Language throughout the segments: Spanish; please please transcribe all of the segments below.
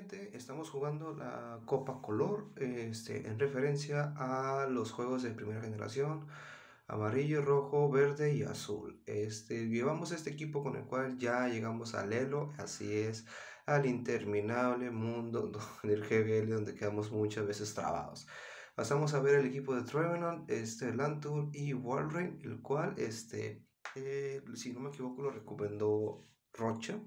gente, estamos jugando la Copa Color, en referencia a los juegos de primera generación, amarillo, rojo, verde y azul. Llevamos este equipo con el cual ya llegamos al Elo, así es, al interminable mundo del GBL donde quedamos muchas veces trabados. Pasamos a ver el equipo de Trevenant, Lantur y Walrein, el cual, si no me equivoco, lo recomendó Rocha.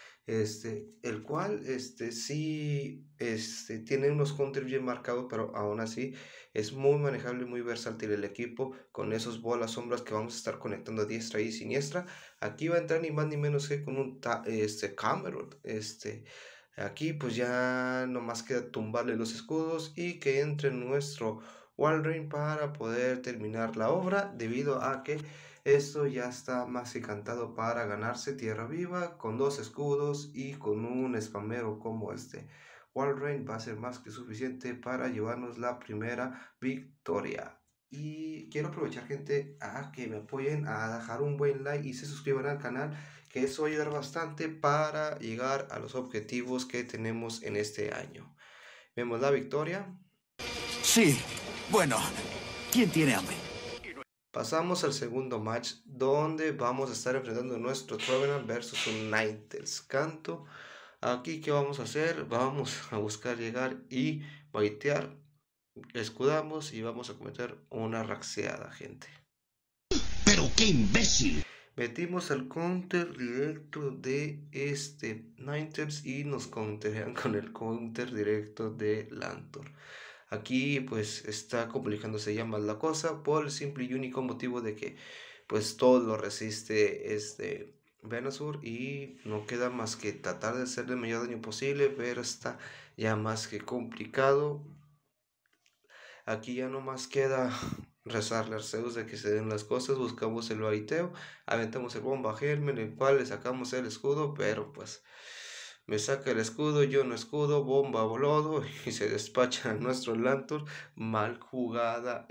El cual, sí, tiene unos counters bien marcados, pero aún así es muy manejable, muy versátil el equipo, con esos bolas sombras que vamos a estar conectando a diestra y siniestra. Aquí va a entrar ni más ni menos que con un Cameron, aquí pues ya nomás queda tumbarle los escudos y que entre nuestro Walrein para poder terminar la obra, debido a que esto ya está más que cantado para ganarse tierra viva con dos escudos y con un spamero como Walrein va a ser más que suficiente para llevarnos la primera victoria. Y quiero aprovechar, gente, a que me apoyen a dejar un buen like y se suscriban al canal, que eso va a ayudar bastante para llegar a los objetivos que tenemos en este año. Vemos la victoria. Sí, bueno, ¿quién tiene hambre? Pasamos al segundo match, donde vamos a estar enfrentando a nuestro Trevenant versus un Ninetales Canto. Aquí, ¿qué vamos a hacer? Vamos a buscar llegar y baitear. Escudamos y vamos a cometer una raxeada, gente. ¡Pero qué imbécil! Metimos el counter directo de Ninetales y nos counterean con el counter directo de Lantur. Aquí pues está complicándose ya más la cosa por el simple y único motivo de que pues todo lo resiste Venusaur y no queda más que tratar de hacer el mayor daño posible, pero está ya más que complicado. Aquí ya no más queda rezarle a Zeus de que se den las cosas. Buscamos el baiteo, aventamos el bomba germen, el cual le sacamos el escudo, pero pues me saca el escudo, yo no escudo, bomba lodo y se despacha nuestro Lantur. Mal jugada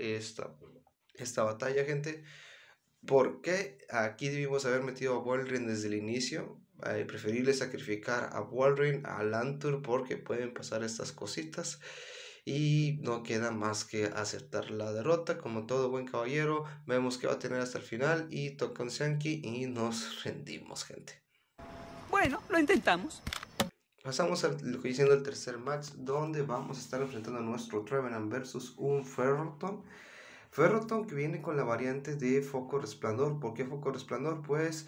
esta batalla, gente. ¿Por qué aquí debimos haber metido a Walrein desde el inicio? Preferible sacrificar a Walrein, a Lantur, porque pueden pasar estas cositas. Y no queda más que aceptar la derrota. Como todo buen caballero, vemos que va a tener hasta el final y toca un Shanky y nos rendimos, gente. Bueno, lo intentamos. Pasamos a lo que diciendo el tercer match, donde vamos a estar enfrentando a nuestro Trevenant versus un Ferrothorn. Ferrothorn que viene con la variante de Foco Resplandor. ¿Por qué Foco Resplandor? Pues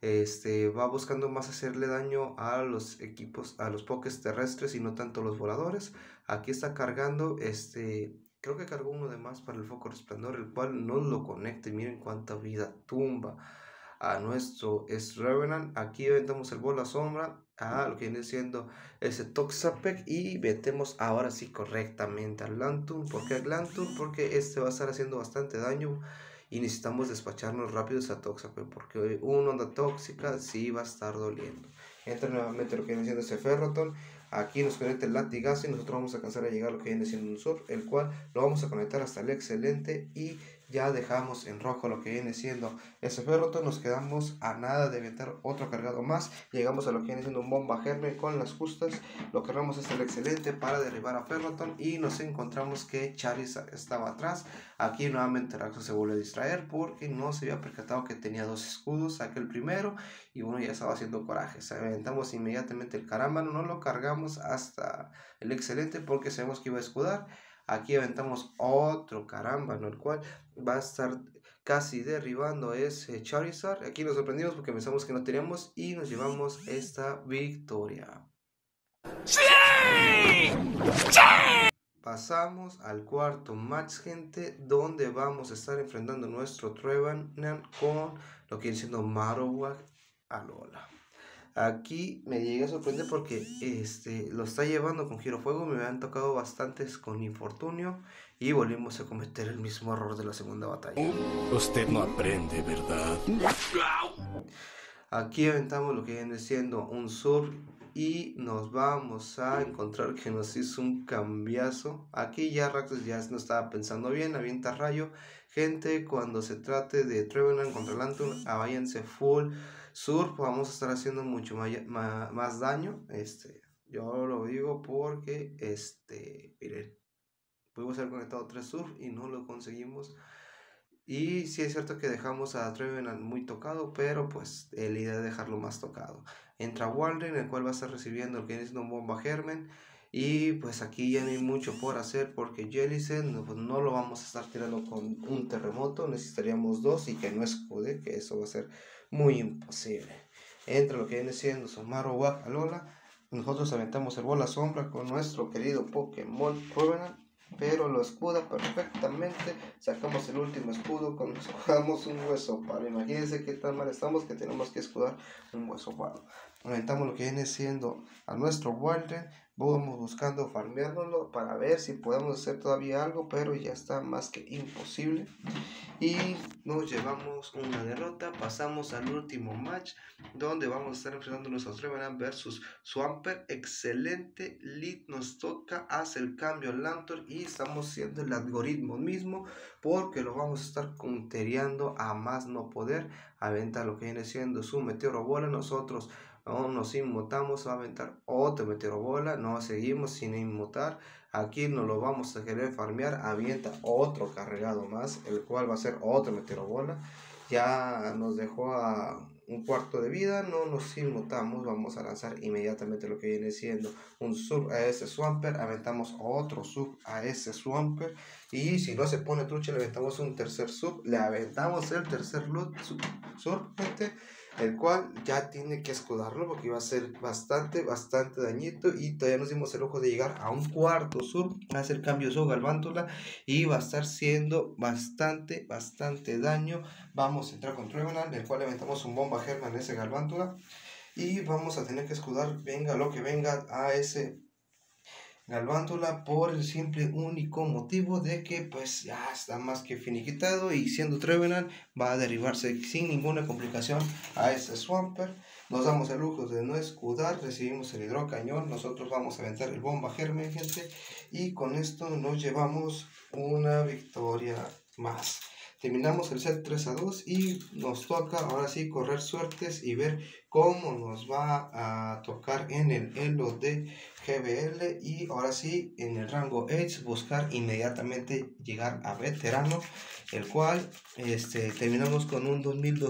va buscando más hacerle daño a los equipos, a los pokés terrestres y no tanto a los voladores. Aquí está cargando, creo que cargó uno de más para el Foco Resplandor, el cual no lo conecta. Y miren cuánta vida tumba a nuestro Revenant. Aquí aventamos el bola sombra a lo que viene siendo ese Toxapex y metemos ahora sí correctamente al Lanturn. ¿Por qué al Lanturn? Porque va a estar haciendo bastante daño y necesitamos despacharnos rápido esa Toxapex, porque una onda tóxica sí va a estar doliendo. Entra nuevamente lo que viene siendo ese Ferrothorn. Aquí nos conecta el latigazo y nosotros vamos a alcanzar a llegar a lo que viene siendo un sur, el cual lo vamos a conectar hasta el excelente y ya dejamos en rojo lo que viene siendo ese Ferrothorn. Nos quedamos a nada de meter otro cargado más. Llegamos a lo que viene siendo un bomba germen con las justas. Lo cargamos hasta el excelente para derribar a Ferrothorn y nos encontramos que Charizard estaba atrás. Aquí nuevamente Raxo se vuelve a distraer porque no se había percatado que tenía dos escudos. Saca el primero y uno ya estaba haciendo coraje. Aventamos inmediatamente el carámbano, no lo cargamos hasta el excelente porque sabemos que iba a escudar. Aquí aventamos otro carámbano, el cual va a estar casi derribando ese Charizard. Aquí nos sorprendimos porque pensamos que no teníamos y nos llevamos esta victoria. ¡Sí! ¡Sí! Pasamos al cuarto match, gente, donde vamos a estar enfrentando a nuestro Trevenant con lo que viene siendo Marowak Alola. Aquí me llegué a sorprender porque lo está llevando con Giro Fuego. Me habían tocado bastantes con Infortunio y volvimos a cometer el mismo error de la segunda batalla. Usted no aprende, ¿verdad? Aquí aventamos lo que viene siendo un sur y nos vamos a encontrar que nos hizo un cambiazo. Aquí ya Rakdos ya no estaba pensando bien, avienta rayo. Gente, cuando se trate de Trevenant contra Lanturn, váyanse full Surf. Vamos a estar haciendo mucho más daño. Yo lo digo porque, miren, pudimos haber conectado 3 surf y no lo conseguimos. Y sí es cierto que dejamos a Trevenant muy tocado, pero pues la idea es dejarlo más tocado. Entra Walden, el cual va a estar recibiendo el que es una bomba germen. Y pues aquí ya no hay mucho por hacer porque Jellicent pues, no lo vamos a estar tirando con un terremoto. Necesitaríamos 2 y que no escude, que eso va a ser muy imposible. Entra lo que viene siendo Marowak Alola. Nosotros aventamos el bola sombra con nuestro querido Pokémon Trevenant, pero lo escuda perfectamente. Sacamos el último escudo, escudamos un hueso palo. Imagínense qué tan mal estamos que tenemos que escudar un hueso palo. Aumentamos lo que viene siendo a nuestro Walden. Vamos buscando farmeándolo para ver si podemos hacer todavía algo, pero ya está más que imposible. Y nos llevamos una derrota. Pasamos al último match, donde vamos a estar enfrentándonos a Trevenant versus Swampert. Excelente lead nos toca, hace el cambio al Lanturn y estamos haciendo el algoritmo mismo, porque lo vamos a estar countereando a más no poder. Aventa lo que viene siendo su meteoro bola. Nosotros no nos inmutamos, va a aventar otro meteoro bola. No seguimos sin inmutar. Aquí no lo vamos a querer farmear. Avienta otro carregado más, el cual va a ser otro meteoro bola. Ya nos dejó a un cuarto de vida. No nos inmutamos. Vamos a lanzar inmediatamente lo que viene siendo un sub a ese Swampert. Aventamos otro sub a ese Swampert. Y si no se pone trucha, le aventamos un tercer sub. Le aventamos el tercer sub, el cual ya tiene que escudarlo porque iba a ser bastante dañito. Y todavía nos dimos el ojo de llegar a un cuarto sur, hace el cambio su Galvántula y va a estar siendo bastante daño. Vamos a entrar con Trevenant, el cual le aventamos un bomba germen a ese Galvántula y vamos a tener que escudar, venga lo que venga, a ese Galvántula, por el simple único motivo de que pues ya está más que finiquitado, y siendo Trevenant va a derribarse sin ninguna complicación a ese Swampert. Nos damos el lujo de no escudar, recibimos el hidrocañón, nosotros vamos a aventar el bomba germen, gente, y con esto nos llevamos una victoria más. Terminamos el set 3-2 y nos toca ahora sí correr suertes y ver cómo nos va a tocar en el elo de GBL, y ahora sí en el rango Edge buscar inmediatamente llegar a veterano, el cual terminamos con un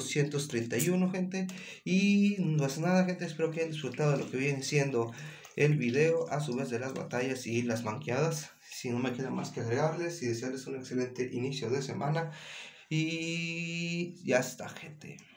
2231, gente. Y no es nada, gente, espero que hayan disfrutado de lo que viene siendo el video, a su vez de las batallas y las manqueadas. Si no me queda más que agregarles y desearles un excelente inicio de semana. Y ya está, gente.